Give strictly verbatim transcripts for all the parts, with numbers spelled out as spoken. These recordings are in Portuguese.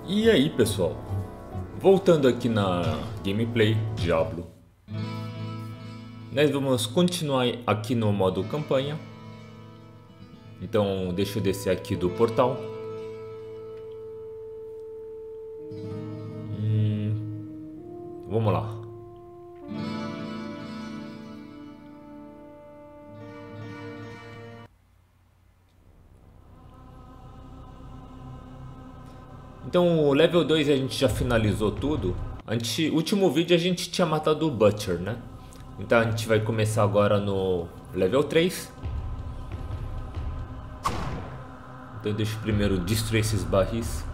E aí pessoal, voltando aqui na gameplay Diablo, nós vamos continuar aqui no modo campanha. Então deixa eu descer aqui do portal. hum, Vamos lá. Então o level dois a gente já finalizou tudo. Antes, último vídeo a gente tinha matado o Butcher, né? Então a gente vai começar agora no level três. Então deixa eu primeiro destruir esses barris.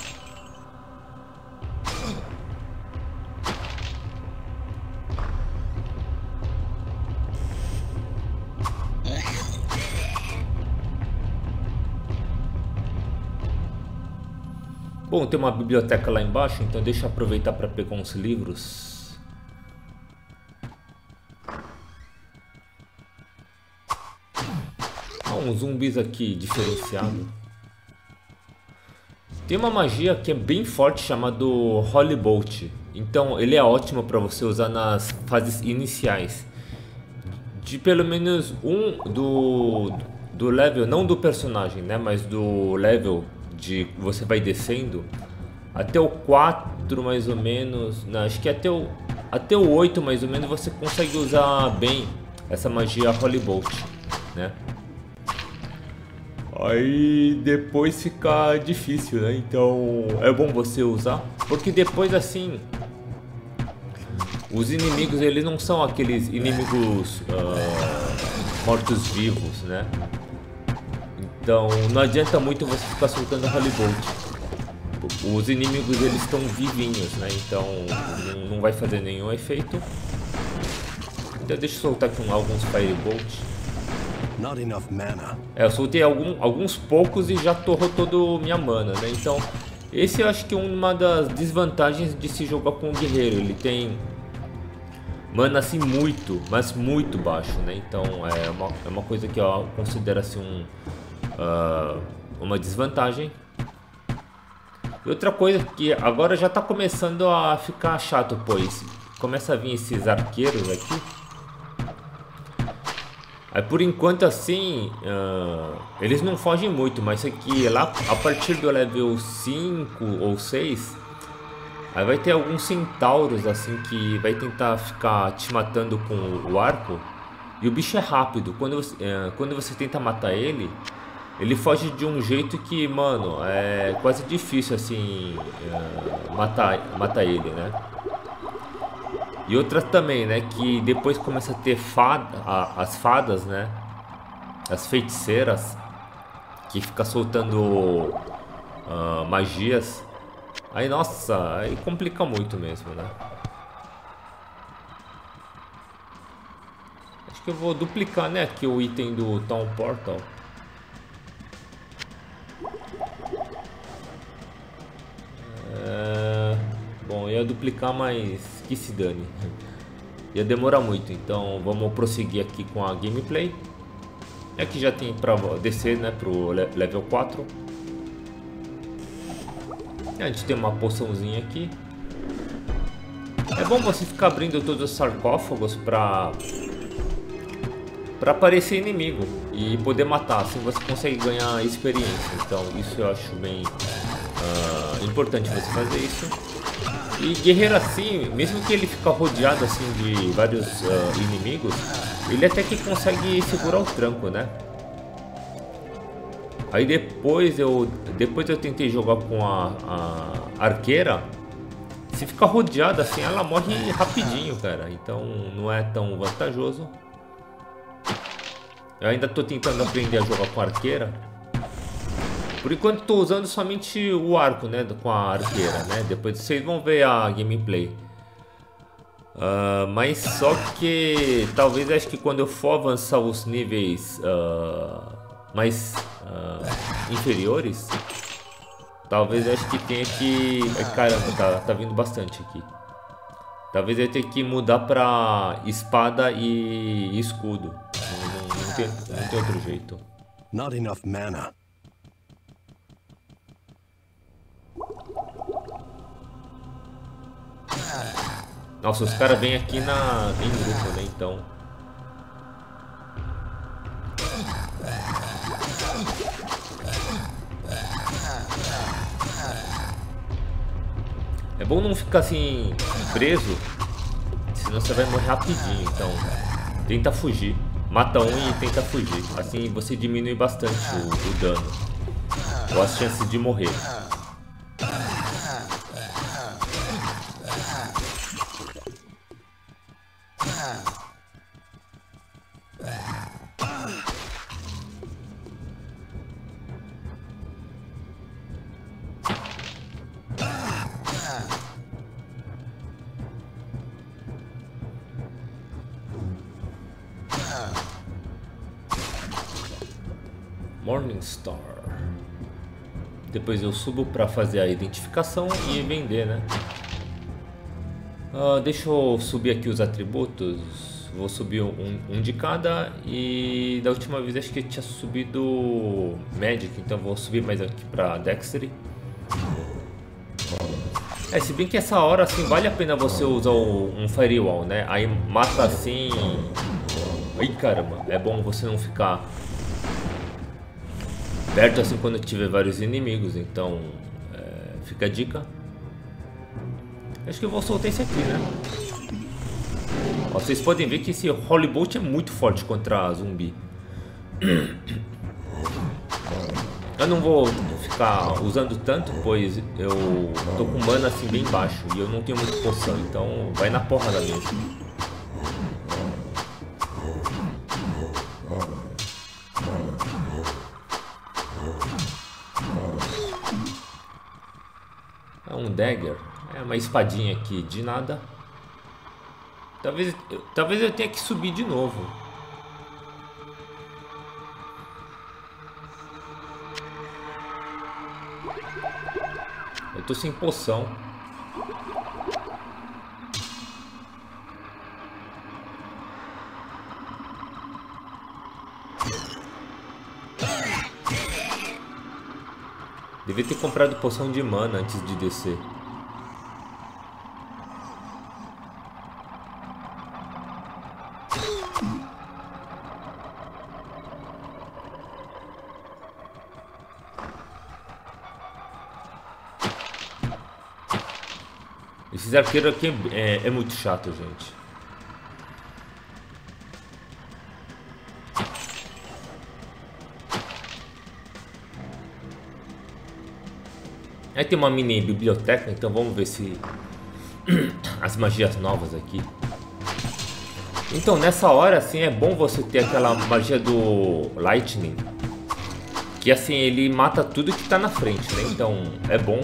Bom, tem uma biblioteca lá embaixo, então deixa eu aproveitar para pegar uns livros. Ah, uns zumbis aqui diferenciado. Tem uma magia que é bem forte chamado Holy Bolt. Então ele é ótimo para você usar nas fases iniciais. De pelo menos um do, do level, não do personagem, né? Mas do level de você vai descendo até o quatro mais ou menos, não, acho que até o, até o oito mais ou menos você consegue usar bem essa magia Holy Bolt, né? Aí depois fica difícil, né? Então é bom você usar, porque depois assim os inimigos eles não são aqueles inimigos uh, mortos-vivos, né? Então não adianta muito você ficar soltando Holy Bolt. Os inimigos eles estão vivinhos, né? Então não, não vai fazer nenhum efeito. Então deixa eu soltar aqui um, alguns Firebolt. Not enough mana. É, eu soltei algum, alguns poucos e já torrou toda minha mana, né? Então esse eu acho que é uma das desvantagens de se jogar com o guerreiro. Ele tem mana assim muito, mas muito baixo, né? Então é uma, é uma coisa que eu considero assim um Uh, uma desvantagem. E outra coisa que agora já está começando a ficar chato, pois começa a vir esses arqueiros aqui. Aí por enquanto assim uh, eles não fogem muito, mas aqui lá a partir do level cinco ou seis aí vai ter alguns centauros assim que vai tentar ficar te matando com o arco. E o bicho é rápido. Quando você, uh, quando você tenta matar ele, ele foge de um jeito que, mano, é quase difícil, assim, uh, matar, matar ele, né? E outra também, né, que depois começa a ter fada, a, as fadas, né? As feiticeiras, que fica soltando uh, magias. Aí, nossa, aí complica muito mesmo, né? Acho que eu vou duplicar, né, aqui o item do Town Portal. É... Bom, ia duplicar, mas que se dane. Ia demorar muito, então vamos prosseguir aqui com a gameplay. E aqui já tem para descer, né, pro level quatro. A gente tem uma poçãozinha aqui. É bom você ficar abrindo todos os sarcófagos para para aparecer inimigo e poder matar, assim você consegue ganhar experiência. Então isso eu acho bem uh, importante você fazer isso. E guerreiro assim, mesmo que ele fica rodeado assim de vários uh, inimigos, ele até que consegue segurar o tranco, né? Aí depois eu depois eu tentei jogar com a, a arqueira. Se ficar rodeado assim, ela morre rapidinho, cara. Então não é tão vantajoso. Eu ainda tô tentando aprender a jogar com a arqueira. Por enquanto tô usando somente o arco, né, com a arqueira, né? Depois vocês vão ver a gameplay. Uh, mas só que talvez acho que quando eu for avançar os níveis uh, mais uh, inferiores, talvez acho que tenha que... Caramba, tá, tá vindo bastante aqui. Talvez eu tenha que mudar pra espada e escudo. Não, não, não, tem, não tem outro jeito. Not enough mana. Nossa, os caras vêm aqui na, em grupo, né? Então... É bom não ficar assim, preso, senão você vai morrer rapidinho. Então, tenta fugir. Mata um e tenta fugir. Assim você diminui bastante o, o dano. Ou as chances de morrer. Morningstar. Depois eu subo para fazer a identificação e vender, né? Uh, deixa eu subir aqui os atributos. Vou subir um, um de cada. E da última vez acho que eu tinha subido Magic, então vou subir mais aqui para Dexterity. É, se bem que essa hora assim vale a pena você usar o, um Firewall, né? Aí mata assim. Ai caramba, é bom você não ficar perto assim quando tiver vários inimigos, então é, fica a dica. Acho que eu vou soltar esse aqui, né? Ó, vocês podem ver que esse Holy Bolt é muito forte contra zumbi. Eu não vou ficar usando tanto, pois eu tô com mana assim bem baixo e eu não tenho muita poção, então vai na porrada mesmo. É um dagger, é uma espadinha aqui de nada. Talvez, talvez eu tenha que subir de novo. Eu tô sem poção. Devia ter comprado poção de mana antes de descer. Esses arqueiros aqui é, é muito chato, gente. Aí tem uma mini biblioteca, então vamos ver se as magias novas aqui. Então nessa hora assim é bom você ter aquela magia do Lightning, que assim ele mata tudo que tá na frente, né? Então é bom.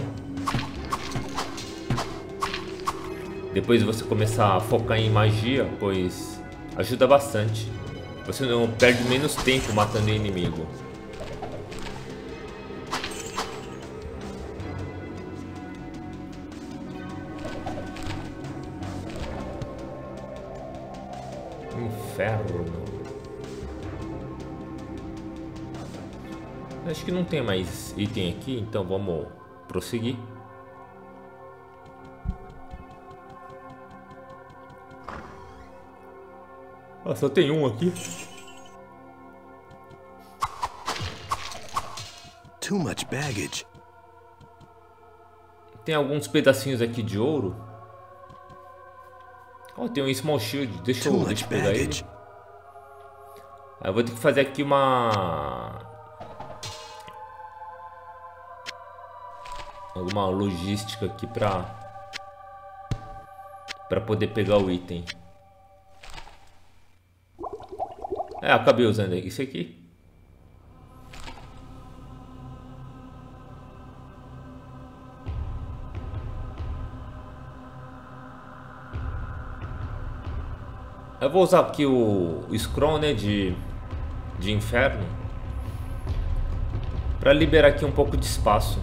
Depois você começar a focar em magia, pois ajuda bastante. Você não perde menos tempo matando o inimigo. Inferno. Acho que não tem mais item aqui, então vamos prosseguir. Ah, só tem um aqui. Too much baggage. Tem alguns pedacinhos aqui de ouro. Oh, tem um small shield. Deixa eu, deixa eu pegar ele. Aí eu vou ter que fazer aqui uma... alguma logística aqui pra... pra poder pegar o item. É, acabei usando isso aqui. Eu vou usar aqui o, o Scroll, né, de, de inferno, para liberar aqui um pouco de espaço.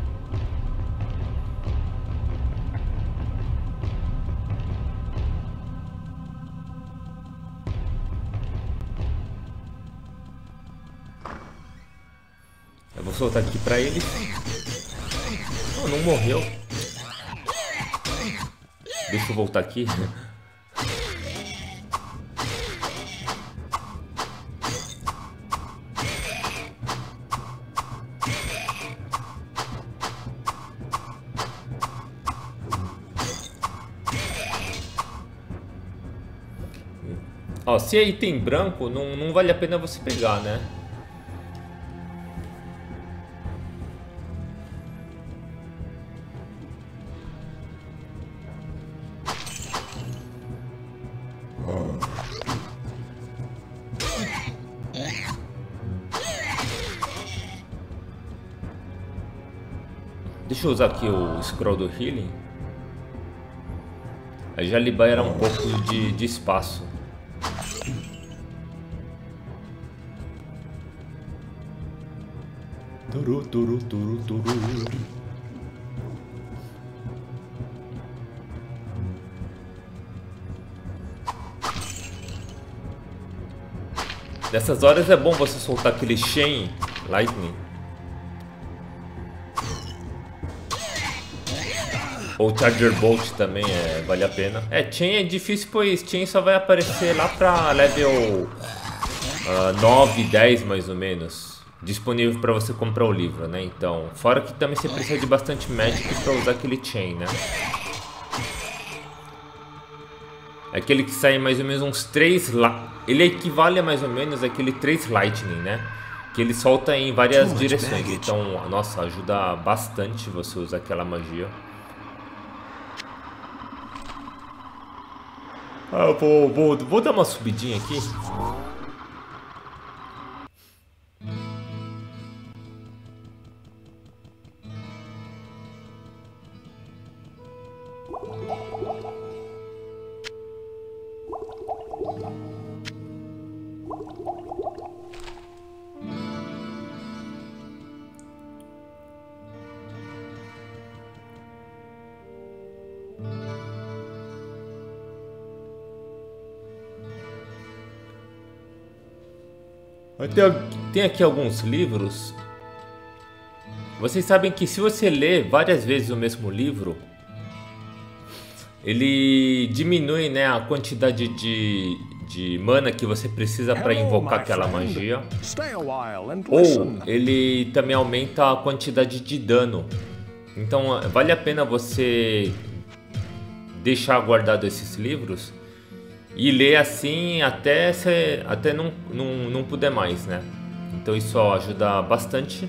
Eu vou soltar aqui para ele. Oh, não morreu. Deixa eu voltar aqui. Ó, se é item branco, não, não vale a pena você pegar, né? Deixa eu usar aqui o scroll do healing. Aí já libera um pouco de, de espaço. Turu, turu, turu, turu. Nessas horas é bom você soltar aquele Chain Lightning. Ou Charger Bolt também é, vale a pena. É, Chain é difícil, pois Chain só vai aparecer lá pra level uh, nove, dez mais ou menos. Disponível para você comprar o livro, né? Então, fora que também você precisa de bastante Magic para usar aquele Chain, né? Aquele que sai mais ou menos uns três... Ele equivale a mais ou menos aquele três Lightning, né? Que ele solta em várias direções. Então, nossa, ajuda bastante você usar aquela magia. Ah, vou, vou, vou dar uma subidinha aqui. Tem aqui alguns livros. Vocês sabem que se você ler várias vezes o mesmo livro, ele diminui, né, a quantidade de, de mana que você precisa para invocar aquela magia. Ou ele também aumenta a quantidade de dano. Então vale a pena você deixar guardado esses livros e ler assim até, cê, até não, não, não puder mais, né? Então isso ajuda bastante.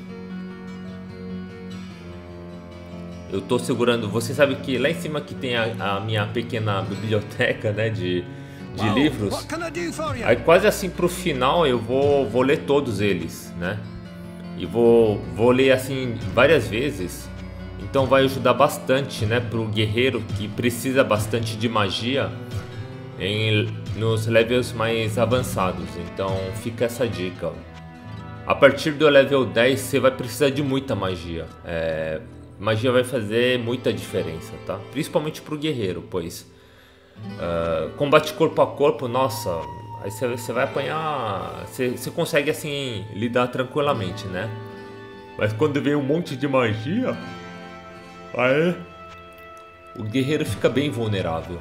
Eu tô segurando, você sabe que lá em cima que tem a, a minha pequena biblioteca, né, de, de livros. Aí quase assim pro final eu vou, vou ler todos eles, né? E vou, vou ler assim várias vezes. Então vai ajudar bastante, né, pro guerreiro que precisa bastante de magia em, nos levels mais avançados. Então fica essa dica. A partir do level dez você vai precisar de muita magia. É, magia vai fazer muita diferença, tá? Principalmente pro guerreiro, pois uh, combate corpo a corpo, nossa, aí você, você vai apanhar, você, você consegue assim lidar tranquilamente, né? Mas quando vem um monte de magia, aí o guerreiro fica bem vulnerável.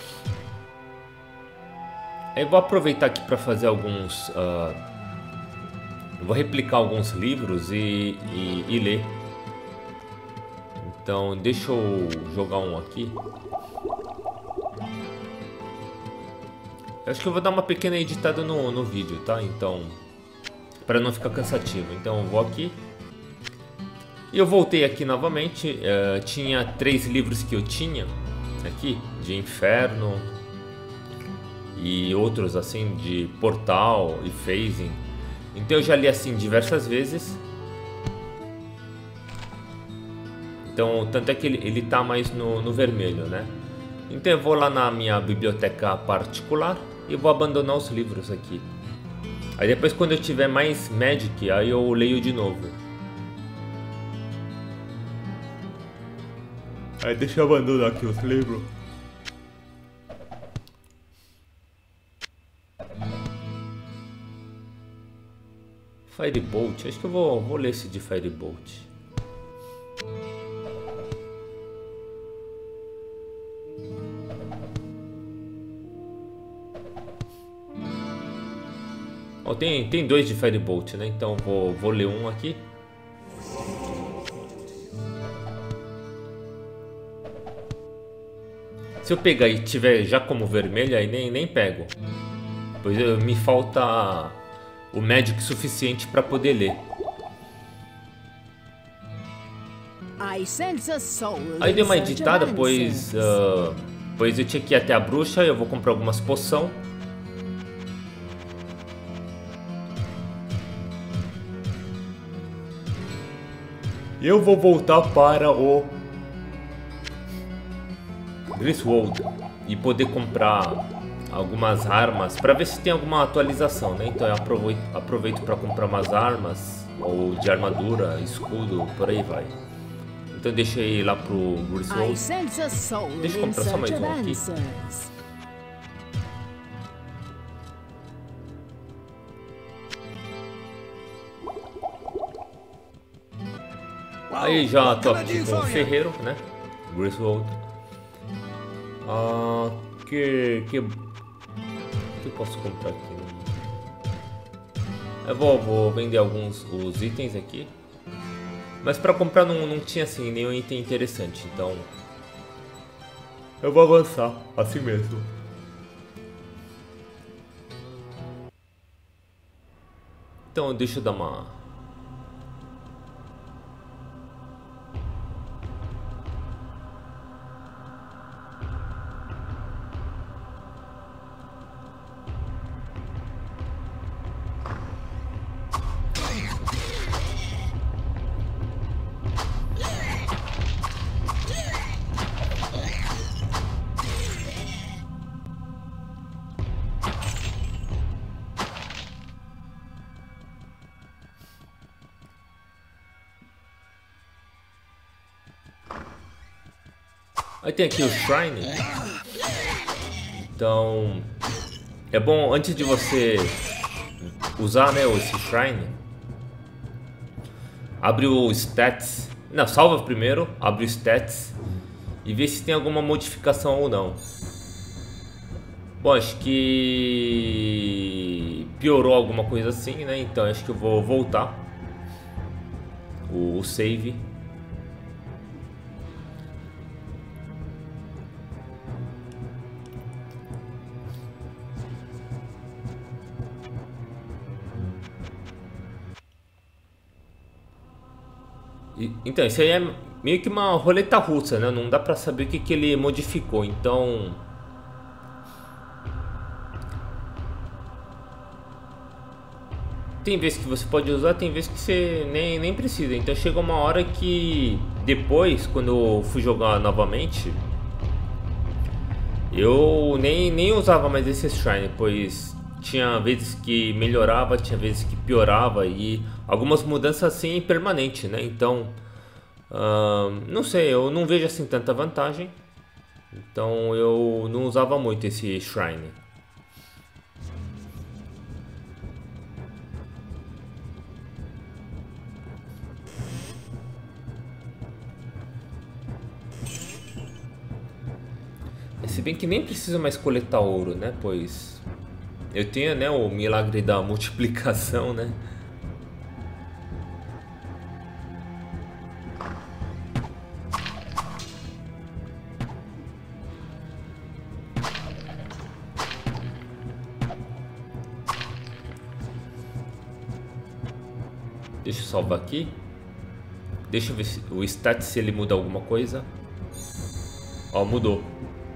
Eu vou aproveitar aqui para fazer alguns... Uh, eu vou replicar alguns livros e, e, e ler. Então deixa eu jogar um aqui. Eu acho que eu vou dar uma pequena editada no, no vídeo, tá? Então, para não ficar cansativo. Então eu vou aqui. E eu voltei aqui novamente. Uh, tinha três livros que eu tinha aqui. De Inferno. E outros assim de Portal e Phasing. Então eu já li assim diversas vezes. Então, tanto é que ele, ele tá mais no, no vermelho, né? Então eu vou lá na minha biblioteca particular e vou abandonar os livros aqui. Aí depois, quando eu tiver mais Magic, aí eu leio de novo. Aí deixa eu abandonar aqui os livros. Firebolt, acho que eu vou, vou ler esse de Firebolt. Oh, tem, tem dois de Firebolt, né? Então vou, vou ler um aqui. Se eu pegar e tiver já como vermelho, aí nem, nem pego. Pois eu, me falta o Magic suficiente para poder ler. Aí dei uma editada, pois, uh, pois eu tinha que ir até a bruxa. Eu vou comprar algumas poções. Eu vou voltar para o Griswold e poder comprar algumas armas para ver se tem alguma atualização, né? Então eu aproveito, aproveito para comprar umas armas ou de armadura, escudo, por aí vai. Então deixa eu ir lá pro Griswold. Deixa eu comprar só mais um aqui. Aí já tô aqui com o ferreiro, né? Griswold. Ah, que, que que eu posso comprar aqui? Eu vou, vou vender alguns os itens aqui, mas para comprar não, não tinha assim nenhum item interessante, então eu vou avançar assim mesmo. Então deixa eu dar uma Aí tem aqui o Shrine. Então é bom antes de você usar, né, esse Shrine, abre o Stats. Não, salva primeiro, abre o Stats e vê se tem alguma modificação ou não. Bom, acho que piorou alguma coisa assim, né? Então acho que eu vou voltar o, o save. Então, isso aí é meio que uma roleta russa, né? Não dá pra saber o que, que ele modificou, então... Tem vezes que você pode usar, tem vezes que você nem, nem precisa. Então chega uma hora que depois, quando eu fui jogar novamente, eu nem, nem usava mais esse Shrine, pois tinha vezes que melhorava, tinha vezes que piorava e algumas mudanças assim permanentes, né? Então, uh, não sei, eu não vejo assim tanta vantagem. Então eu não usava muito esse Shrine. Se bem que nem precisa mais coletar ouro, né? Pois eu tenho, né, o milagre da multiplicação, né? Deixa eu salvar aqui. Deixa eu ver se o stat, se ele muda alguma coisa. Ó, mudou.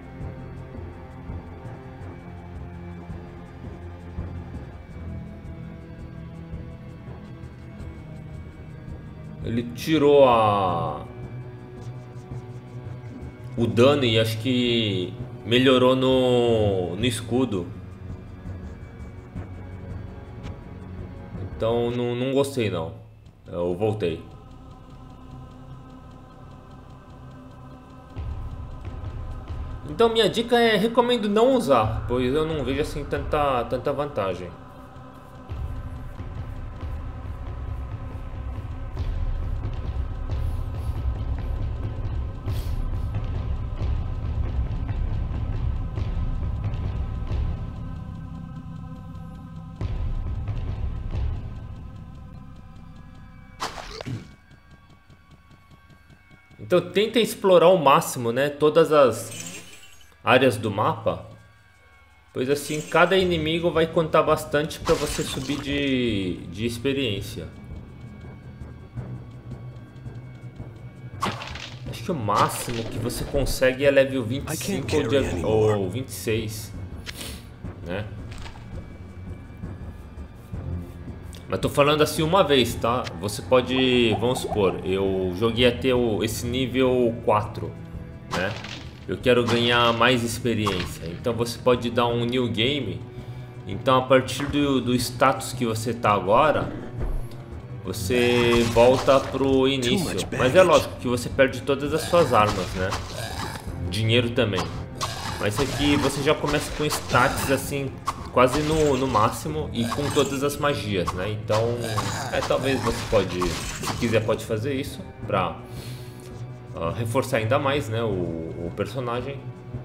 Ele tirou a... o dano e acho que melhorou no, no escudo. Então não, não gostei não. Eu voltei. Então minha dica é, recomendo não usar, pois eu não vejo assim tanta, tanta vantagem. Então tenta explorar ao máximo, né, todas as áreas do mapa, pois assim cada inimigo vai contar bastante para você subir de, de experiência. Acho que o máximo que você consegue é level vinte e cinco ou, de, ou vinte e seis, né? Mas tô falando assim uma vez, tá? Você pode, vamos supor, eu joguei até o, esse nível quatro, né? Eu quero ganhar mais experiência. Então você pode dar um new game. Então a partir do, do status que você tá agora, você volta pro início. Mas é lógico que você perde todas as suas armas, né? Dinheiro também. Mas aqui você já começa com status assim quase no, no máximo e com todas as magias, né? Então, é, talvez você pode, se quiser, pode fazer isso pra uh, reforçar ainda mais, né, o, o personagem.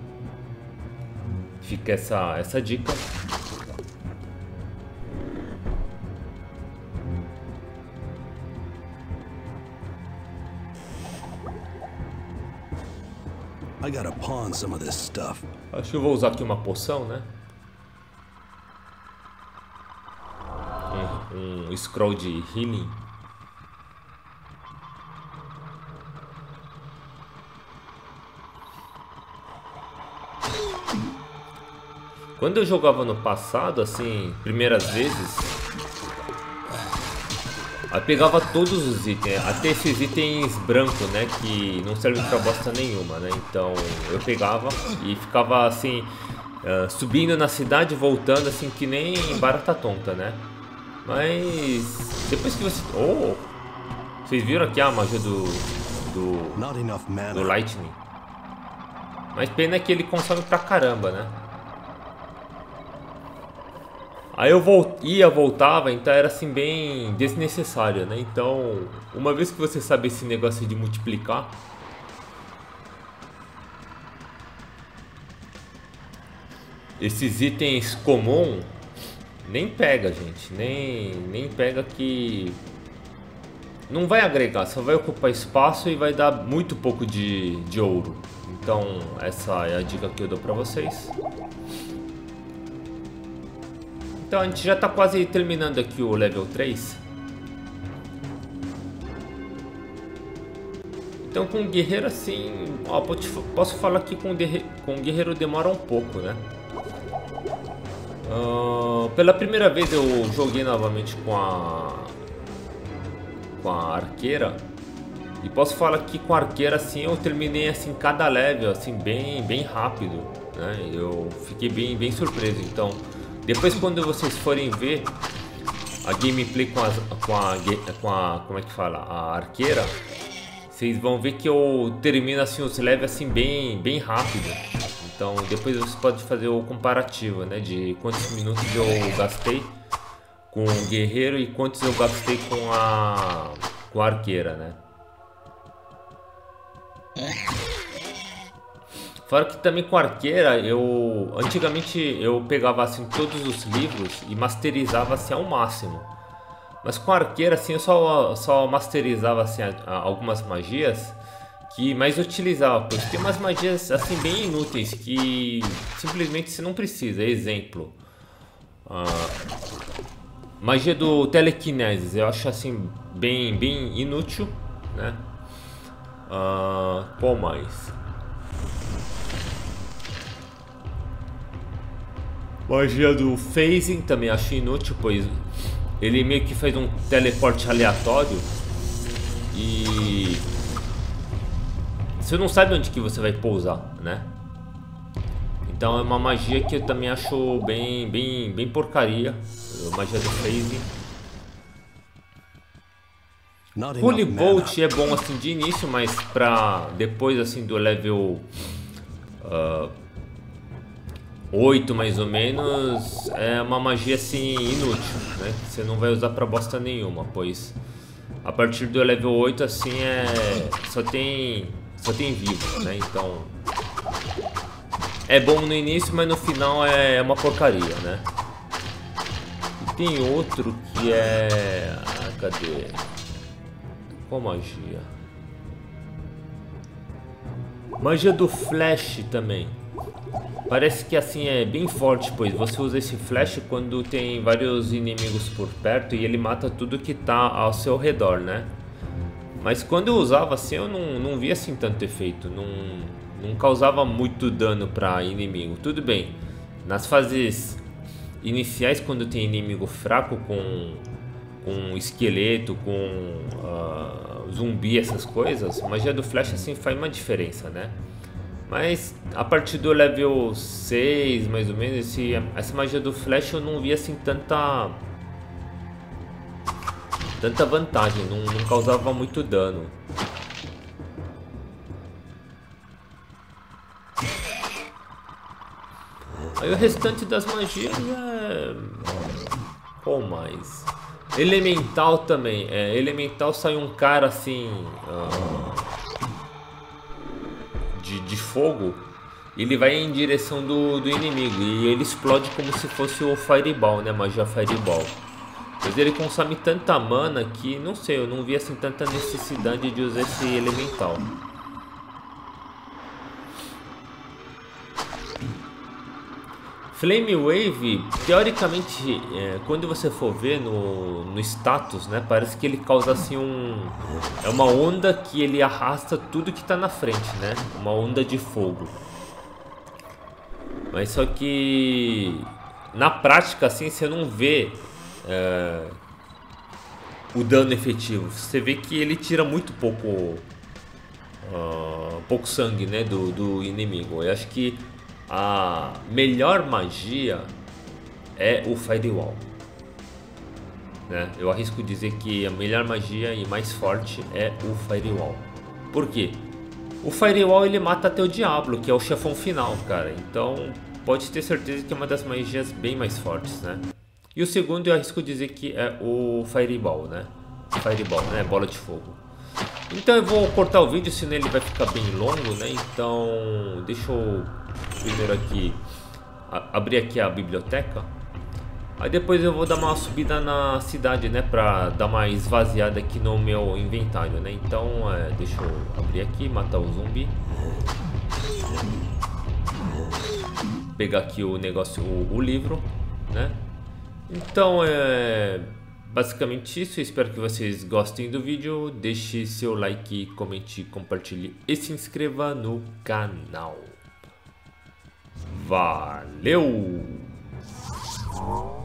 Fica essa, essa dica. I gotta pawn some of this stuff. Acho que eu vou usar aqui uma poção, né? Um, um scroll de healing. Quando eu jogava no passado, assim, primeiras vezes, aí pegava todos os itens, até esses itens brancos, né, que não servem pra bosta nenhuma, né? Então eu pegava e ficava assim, uh, subindo na cidade, voltando assim que nem barata tonta, né? Mas depois que você... Oh! Vocês viram aqui a magia do... Do... Do Lightning. Mas pena que ele consome pra caramba, né? Aí eu volt... ia, voltava, então era assim bem desnecessário, né? Então, uma vez que você sabe esse negócio de multiplicar, esses itens comuns, nem pega, gente, nem, nem pega, que não vai agregar, só vai ocupar espaço e vai dar muito pouco de, de ouro. Então essa é a dica que eu dou pra vocês. Então a gente já tá quase terminando aqui o level três. Então com o guerreiro assim, ó, posso falar que com o guerreiro, com o guerreiro demora um pouco, né? Uh, pela primeira vez eu joguei novamente com a com a arqueira e posso falar que com a arqueira assim eu terminei assim cada level assim bem bem rápido, né? Eu fiquei bem bem surpreso. Então depois quando vocês forem ver a gameplay com, as, com a com a como é que fala, a arqueira, vocês vão ver que eu termino assim os levels assim bem bem rápido. Então depois você pode fazer o comparativo, né, de quantos minutos eu gastei com o guerreiro e quantos eu gastei com a com a arqueira, né? Fora que também com a arqueira eu antigamente eu pegava assim todos os livros e masterizava assim ao máximo. Mas com a arqueira assim eu só só masterizava assim algumas magias que mais utilizava, pois tem umas magias assim bem inúteis que simplesmente você não precisa. Exemplo, uh, magia do telekinesis, eu acho assim bem bem inútil, né? Uh, qual mais? Magia do phasing também acho inútil, pois ele meio que faz um teleporte aleatório e você não sabe onde que você vai pousar, né? Então é uma magia que eu também acho bem, bem, bem porcaria. A magia do phasing. Holy Bolt é bom assim de início, mas pra depois assim do level uh, oito mais ou menos é uma magia assim inútil, né? Você não vai usar pra bosta nenhuma, pois a partir do level oito assim é só tem só tem vivo, né? Então é bom no início, mas no final é uma porcaria, né? E tem outro que é... Ah, cadê? Qual magia? Magia do flash também. Parece que assim é bem forte, pois você usa esse flash quando tem vários inimigos por perto e ele mata tudo que tá ao seu redor, né? Mas quando eu usava assim eu não, não via assim tanto efeito, não, não causava muito dano para inimigo. Tudo bem, nas fases iniciais quando tem inimigo fraco com, com esqueleto, com uh, zumbi, essas coisas, a magia do flash assim faz uma diferença, né? Mas a partir do level seis, mais ou menos, esse, essa magia do flash eu não via assim tanta tanta vantagem, não, não causava muito dano. Aí o restante das magias é... Qual mais? Elemental também. É, elemental sai um cara assim... Uh... De, de fogo, ele vai em direção do, do inimigo e ele explode como se fosse o Fireball, né? Magia Fireball. Mas ele consome tanta mana que, não sei, eu não vi assim tanta necessidade de usar esse elemental. Flame Wave, teoricamente, é, quando você for ver no, no status, né, parece que ele causa assim um... É uma onda que ele arrasta tudo que tá na frente, né? Uma onda de fogo. Mas só que... Na prática, assim, você não vê é, o dano efetivo. Você vê que ele tira muito pouco... Uh, pouco sangue, né, do, do inimigo. Eu acho que a melhor magia é o Firewall, né? Eu arrisco dizer que a melhor magia e mais forte é o Firewall. Por quê? O Firewall ele mata até o Diablo, que é o chefão final, cara. Então pode ter certeza que é uma das magias bem mais fortes, né? E o segundo eu arrisco dizer que é o Fireball, né? Fireball, né? Bola de fogo. Então eu vou cortar o vídeo, senão ele vai ficar bem longo, né? Então deixa eu primeiro aqui a, abrir aqui a biblioteca. Aí depois eu vou dar uma subida na cidade, né? Pra dar uma esvaziada aqui no meu inventário, né? Então é, deixa eu abrir aqui, matar o zumbi. Pegar aqui o negócio, o, o livro, né? Então é... basicamente isso, eu espero que vocês gostem do vídeo, deixe seu like, comente, compartilhe e se inscreva no canal. Valeu!